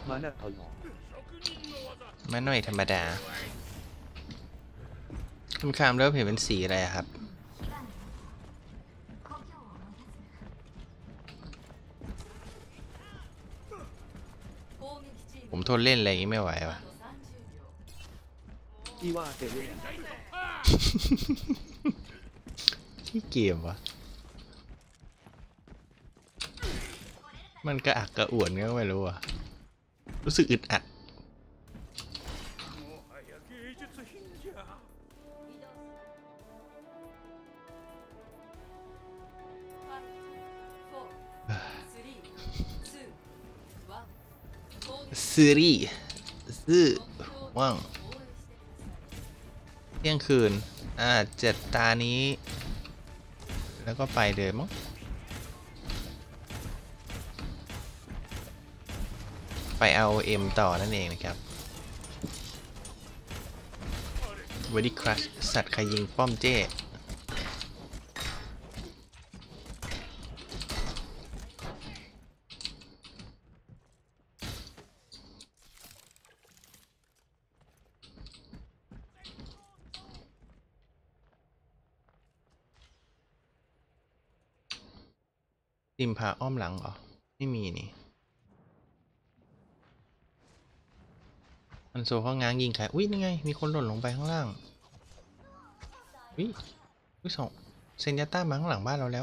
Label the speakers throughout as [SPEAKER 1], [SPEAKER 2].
[SPEAKER 1] มาหน่อยธรรมดาคุณคามเริ่มเห็นเป็นสีอะไรครับผมทนเล่นอะไรอย่างนี้ไม่ไหววะที่เกมวะมันกระอักกระอ่วนก็ไม่รู้อ่ะรู้สึกอึดอัดซีรีส์ซื้อว่างเที่ยงคืน7 ตานี้แล้วก็ไปเลยมั้งไปเอาเอ็มต่อนั่นเองนะครับบอดี้ครัชสัตว์ใครยิงป้อมเจ้ติมพาอ้อมหลังเหรอไม่มีนี่มันโซ่เขาง้างยิงใครอุ้ยนี่ไงมีคนหล่นลงไปข้างล่างอุ้ยสองเซนยาต้ามาข้างหลังบ้านเราแล้ว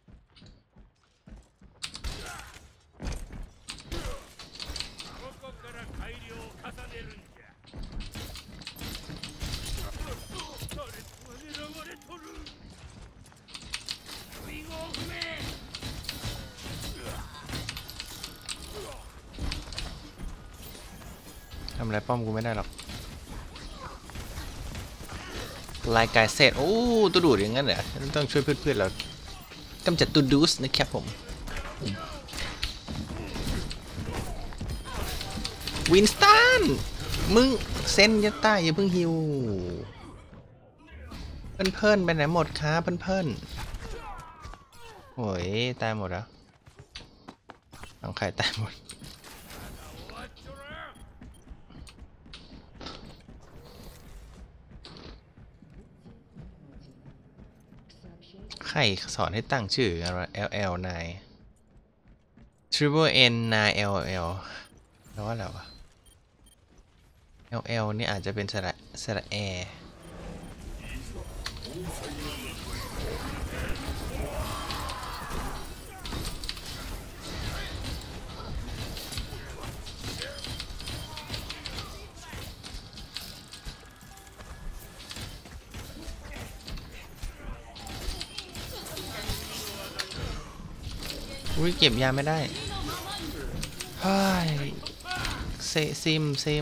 [SPEAKER 1] ทำอะไรป้อมกูไม่ได้หรอกลายกายเซตโอ้ตัวดูดอย่างนั้นเหรอต้องช่วยเพื่อนๆเรากำจัดตัวดูสนะครับผมวินสตันมึงเซนยัตตาอย่าเพิ่งฮิวเพื่อนๆไปไหนหมดครับเพื่อนๆโอ้ยตายหมดแล้วน้องไข่ตายหมดใครสอนให้ตั้งชื่ออะไร LL9 Triple N 9 LL แล้วว่าอะไรวะ LL นี่อาจจะเป็นสระแออุ้ยเก็บยาไม่ได้เฮ้ยซิม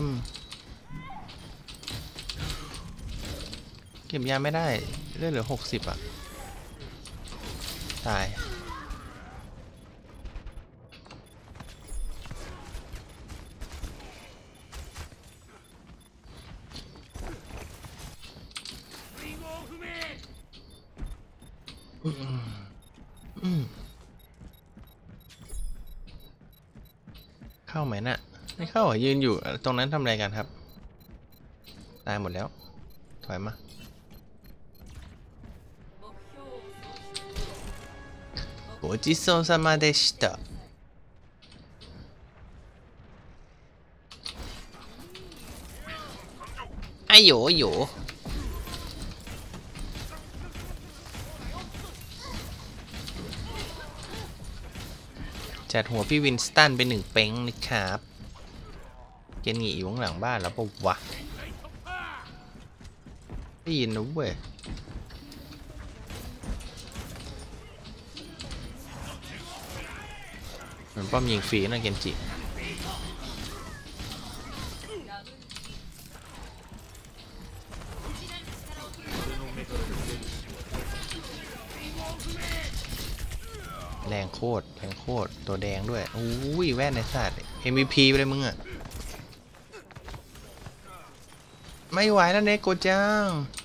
[SPEAKER 1] เก็บยาไม่ได้เลือดเหลือ60อ่ะตายเข้าไหมน่ะไม่เข้าอ่ะยืนอยู่ตรงนั้นทำอะไรกันครับตายหมดแล้วถอยมาごちそうさまでしたไอโยจัดหัวพี่วินสตันเป็น1 เป้งนะครับเกนงีอยู่ข้างหลังบ้านแล้วปะวะได้ยินนะเว้ยเหมือนป้อมยิงฟรีนะเกนจิแรงโคตรตัวแดงด้วยอุ้ยแว่นในศาสตร์ MVP ไปเลยมึงอะไม่ไหวแล้วเนโกจัง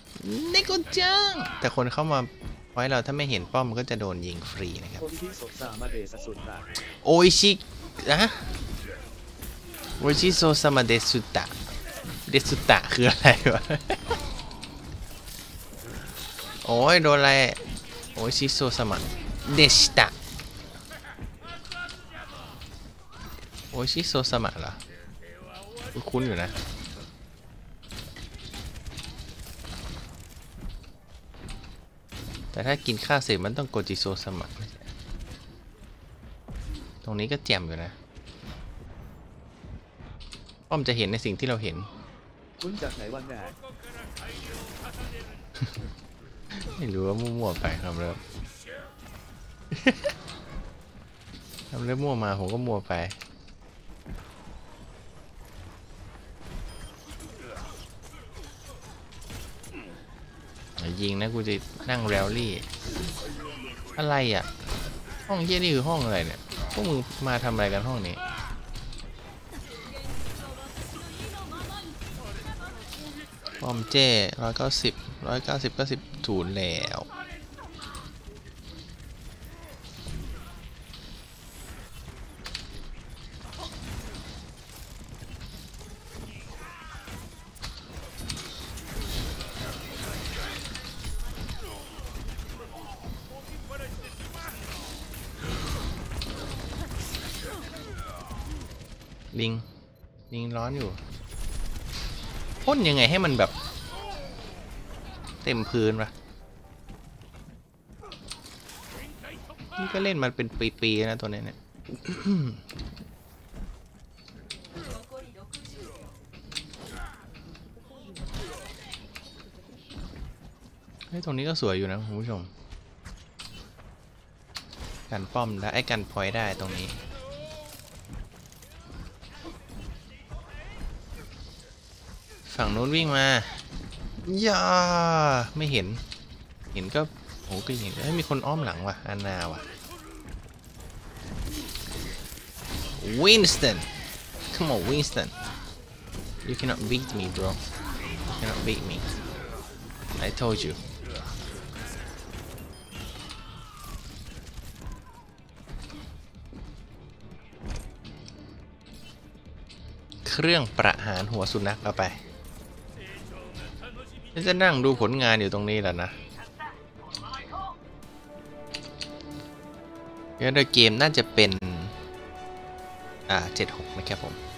[SPEAKER 1] แต่คนเข้ามาไว้เราถ้าไม่เห็นป้อมมันก็จะโดนยิงฟรีนะครับโอ้ยชินะโอชิโซซามาเดสุตะเดสุตะคืออะไรวะ โอ้ยโดนอะไรโอชิโซซามาเดชิตะโอชิโซซามะเหรอคุ้นอยู่นะแต่ถ้ากินข้าวเสร็จมันต้องโกจิโซซามะตรงนี้ก็แจ่มอยู่นะอ้อมจะเห็นในสิ่งที่เราเห็น
[SPEAKER 2] คุณจากไหนวันแน่
[SPEAKER 1] ไม่รู้ว่ามั่วๆไปทำเริ่ม ทำเริ่มมั่วมาผมก็มั่วไปยิงนะกูจะนั่งแรลลี่อะไรอ่ะห้องเยี่ยนี่คือห้องอะไรเนี่ยพวกมึงมาทำอะไรกันห้องนี้ป้อมเจ้190ถูนแล้วลิงร้อนอยู่พ่นยังไงให้มันแบบเต็มพื้นวะนี่ก็เล่นมันเป็นปีๆนะตัวนี้เนี่ย เฮ้ยตรงนี้ก็สวยอยู่นะคุณผู้ชมกันป้อมได้ไอ้กันพอยได้ตรงนี้ฝั่งนู้นวิ่งมาย่าไม่เห็นก็โอ้ก็เห็นมีคนอ้อมหลังว่ะอานาว่ะ Winston come on Winston you cannot beat me bro you cannot beat me I told you เครื่องประหารหัวสุนัขเอาไปจะนั่งดูผลงานอยู่ตรงนี้แหละนะเดี๋ยวเกมน่าจะเป็น76นะครับผม